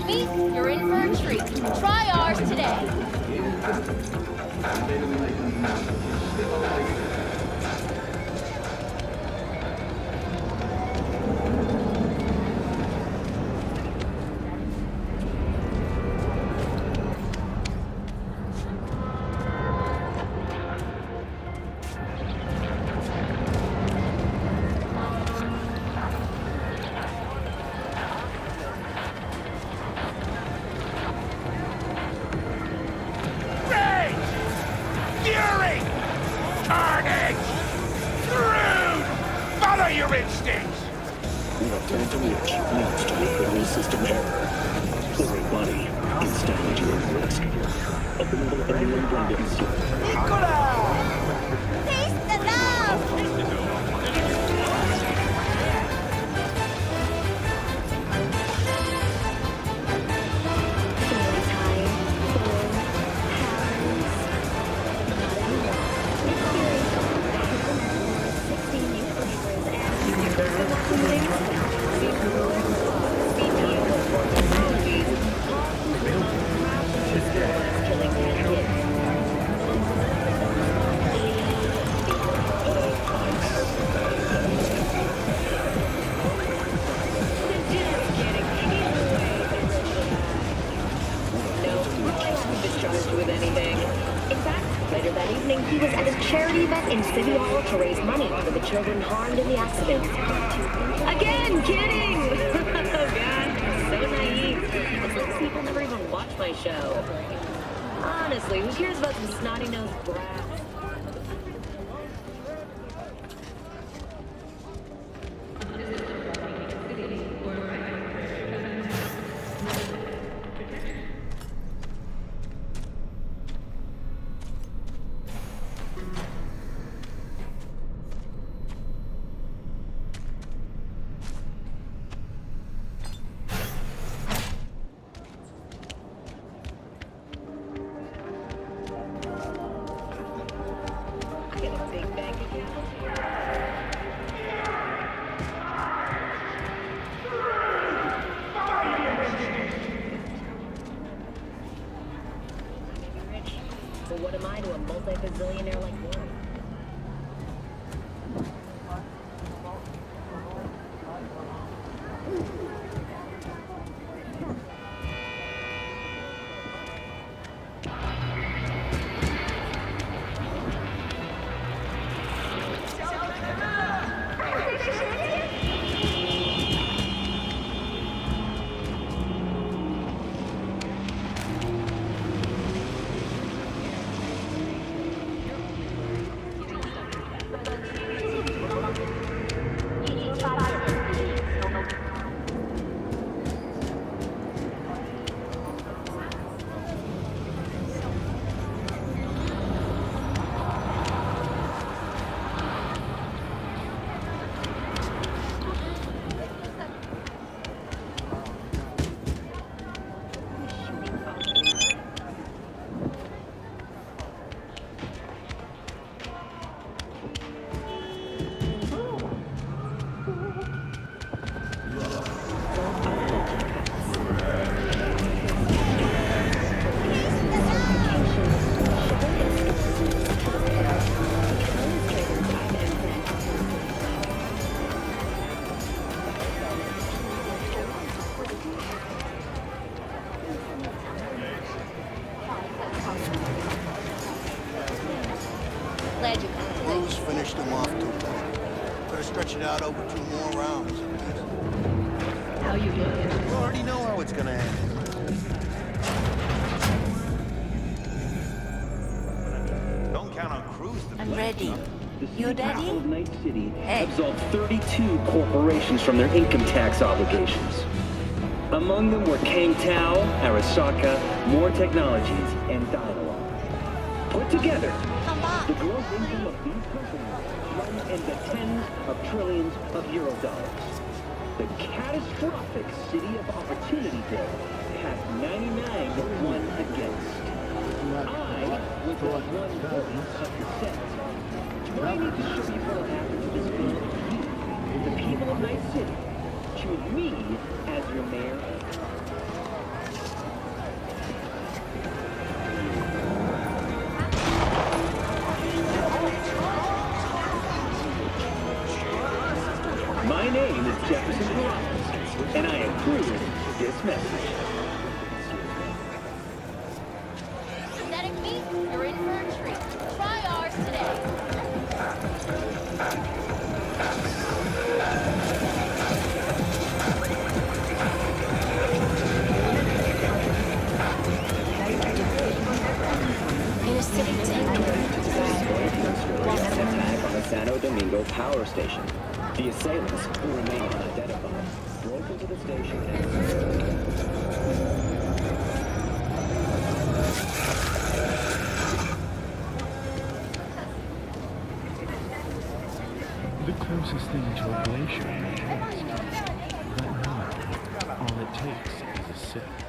me, you're in for a treat. Try ours today. Children harmed in the accident. Again, kidding! Oh god, so naive. It's like people never even watch my show. Honestly, who cares about some snotty-nosed brats? What am I to a multi-bazillionaire like you? Cruz finished him off too late. Could have stretched it out over 2 more rounds. How you looking? You already know how it's gonna end. Don't count on Cruz to I'm ready. You Capital ready? of Night City Hey. absolved 32 corporations from their income tax obligations. Among them were Kang Tao, Arasaka, More Technologies, and Dialogue. Put together, the gross income of these companies runs in the tens of trillions of euro dollars. The catastrophic City of Opportunity Bill passed 99 to 1 against. I was the one voice of dissent. Do I need to show you what will happen to this bill? You, the people of Night City, choose me as your mayor. approve this message. Synthetic meat, you're in for a treat. Try ours today. In a city Attack on the Santo Domingo power station. The assailants, who remain unidentified, broke into the station and... The closest thing to a glacier is right now. All it takes is a sip.